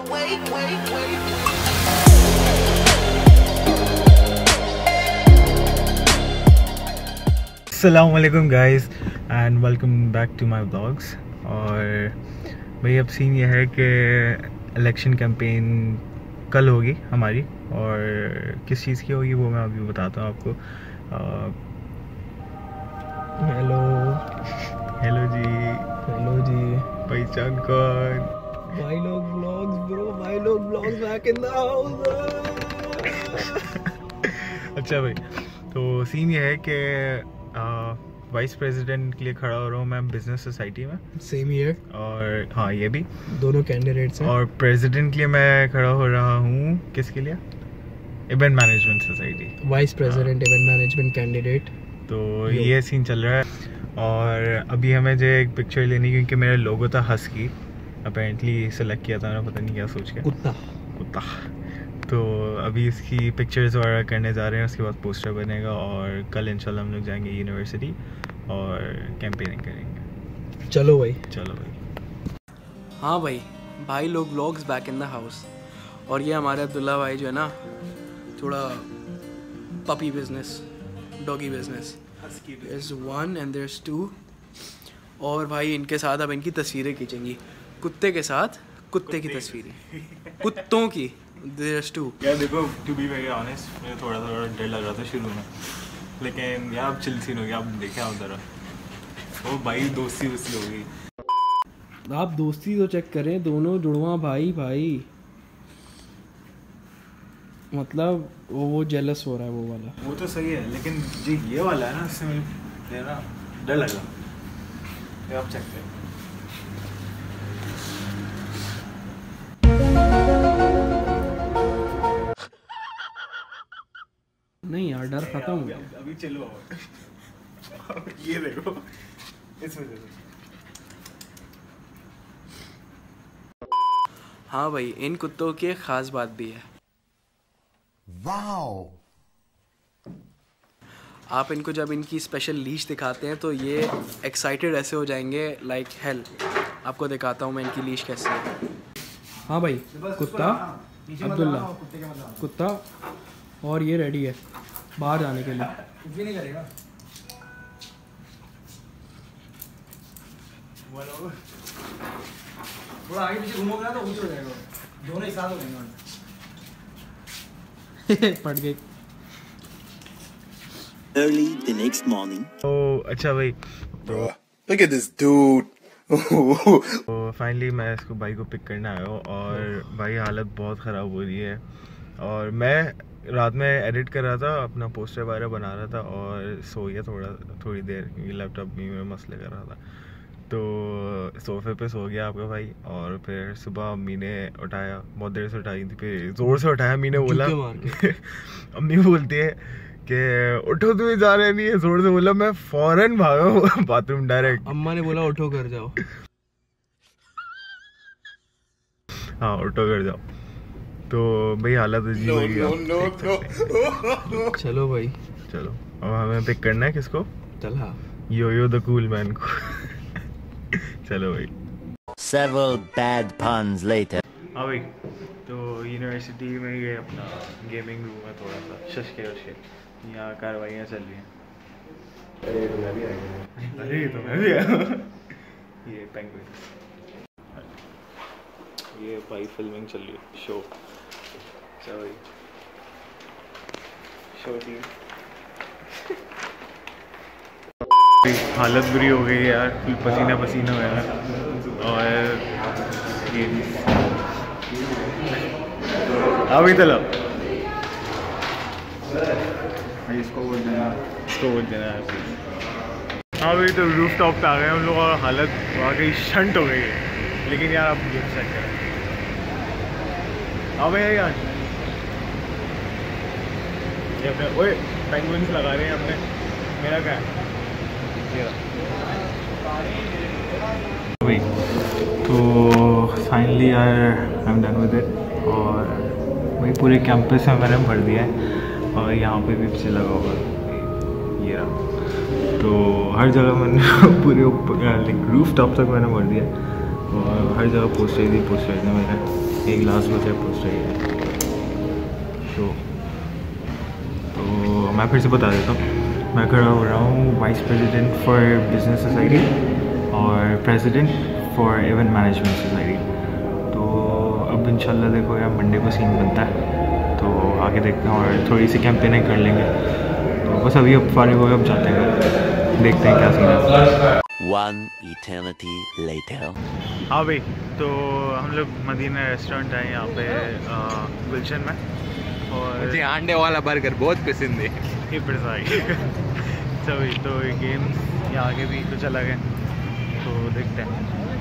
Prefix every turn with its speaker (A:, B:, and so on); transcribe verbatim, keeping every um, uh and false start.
A: अस्सलामुअलैकुम guys and welcome back to my vlogs. और भाई अब सीन ये है कि इलेक्शन कैंपेन कल होगी हमारी, और किस चीज़ की होगी वो मैं अभी बताता हूँ आपको। हेलो हेलो जी हेलो जी पहचान कौन? भाई लोग व्लॉग्स ब्रो, भाई लोग vlogs back in the house. अच्छा भाई, तो सीन ये है कि वाइस प्रेसिडेंट के लिए खड़ा हो रहा हूँ मैं बिजनेस सोसाइटी में।
B: Same year.
A: और हाँ, ये भी
B: दोनों कैंडिडेट्स हैं।
A: और प्रेसिडेंट के लिए मैं खड़ा हो रहा हूँ किसके लिए? Event management society, vice
B: president event management candidate.
A: तो ये सीन चल रहा है। और अभी हमें जो एक पिक्चर लेनी, क्योंकि मेरा लोगो था हस्की, अपेरेंटली सेलेक्ट किया था मैंने, पता नहीं क्या सोच के, कुत्ता कुत्ता तो अभी इसकी पिक्चर्स वगैरह करने जा रहे हैं, उसके बाद पोस्टर बनेगा और कल इंशाल्लाह हम लोग जाएंगे यूनिवर्सिटी और कैंपेनिंग करेंगे।
B: चलो भाई
A: चलो भाई।
B: हाँ भाई, भाई लोग vlogs back in the house. और ये हमारे अब्दुल्ला भाई जो है ना, थोड़ा puppy business, doggy business, there's one and there's two. और भाई इनके साथ अब इनकी तस्वीरें खींचेंगी, कुत्ते के साथ कुत्ते की तस्वीरें, कुत्तों की। there's to.
A: यार देखो, टू बी वेरी ऑनेस्ट, मुझे थोड़ा थोड़ा डर लग रहा था शुरू में, लेकिन यार अब चिल सीन हो गया। आप देखे आप जरा, वो भाई दोस्ती वोस्ती हो गई।
B: आप दोस्ती तो चेक करें, दोनों जुड़वा भाई भाई, मतलब वो वो जेलस हो रहा है वो वाला।
A: वो तो सही है, लेकिन जो ये वाला है ना, इससे मुझे ना डर लग रहा। आप चेक करें।
B: नहीं यार, डर खत्म हो गया।
A: अभी चलो ये देखो, इसमें देखो।
B: हाँ भाई, इन कुत्तों की एक खास बात भी है।
C: वाओ!
B: आप इनको जब इनकी स्पेशल लीश दिखाते हैं तो ये एक्साइटेड ऐसे हो जाएंगे लाइक हेल। आपको दिखाता हूँ मैं इनकी लीश कैसे है। हाँ भाई, कुत्ता अब्दुल्ला, कुत्ता, और ये रेडी है बाहर जाने के लिए। कुछ भी नहीं करेगा। थोड़ा आगे पीछे घूमोगे ना तो ऊंचे हो जाएगा, दोनों एक साथ हो जाएंगे। पड़ गई।
D: Early the next morning.
A: तो अच्छा भाई, तो
C: Look at this dude.
A: तो फाइनली मैं इसको भाई को पिक करने आया हूँ, और भाई हालत बहुत ख़राब हो रही है। और मैं रात में एडिट कर रहा था, अपना पोस्टर वगैरह बना रहा था, और सो गया थोड़ा थोड़ी देर, क्योंकि लैपटॉप भी में मसले कर रहा था। तो सोफे पे सो गया आपका भाई। और फिर सुबह अम्मी ने उठाया, बहुत देर से उठाई थी, फिर ज़ोर से उठाया। अम्मी ने बोला अम्मी बोलती है कि उठो, तुम्हें जा रहे नहीं है। जोर से बोला, मैं फौरन भागा बाथरूम डायरेक्ट।
B: अम्मा ने बोला उठो कर जाओ।
A: हाँ, उठो कर जाओ। तो भाई हालत अजीब हो गई।
B: चलो भाई,
A: चलो अब हमें पिक करना है किसको?
B: चल हाँ,
A: yo yo the cool man को। चलो भाई।
D: Several bad puns later.
A: हाँ भाई, तो यूनिवर्सिटी में ये अपना गेमिंग रूम है, थोड़ा सा शशके वशके, यहाँ कार्रवाइयाँ चल रही हैं। अरे तो मैं भी आ गया। अरे तो मैं भी आया। ये पेंगुइन, ये भाई फिल्मिंग चल रही है, शो। चलो भाई, शो टीम। हालत बुरी हो गई यार, फिर पसीना पसीना हो गया। और ये अभी चलो इसको वोट देना, इसको वोट देना है। हाँ भाई, तो रूफ टॉप पे आ गए हम लोग, और हालत वाकई शंट हो गई है। लेकिन यार आप देख सकते हैं। हाँ भाई यार, ये अपने ओए पेंगुइन्स लगा रहे हैं अपने। मेरा क्या है भाई। तो फाइनली यार I am done with it. और वही पूरे कैंपस में मैंने भर दिया है, और यहाँ पे भी पीछे लगा होगा ये रहा। तो हर जगह मैंने पूरे ऊपर रूफ टॉप तक मैंने भर दिया, और हर जगह पोस्टर ही पोस्टर है मेरे। एक लास्ट बचा पोस्ट रही है शो। तो मैं फिर से बता देता हूँ, मैं खड़ा हो रहा हूँ vice president for business society और president for event management society. तो अब इंशाल्लाह देखो यार मंडे को सीन बनता है, तो आगे देखते हैं और थोड़ी सी कैंपेनिंग कर लेंगे। तो बस अभी अब फारिग हो गए, अब जाते हैं, देखते हैं क्या सीन है।
D: One eternity later.
A: हाँ भाई, तो हम लोग मदीना रेस्टोरेंट आए यहाँ पे गुलशन में, और
C: मुझे अंडे वाला बर्गर बहुत पसंद है।
A: ये प्रसाई तो तो गेम्स यहाँ आगे भी तो चला गए, तो देखते हैं।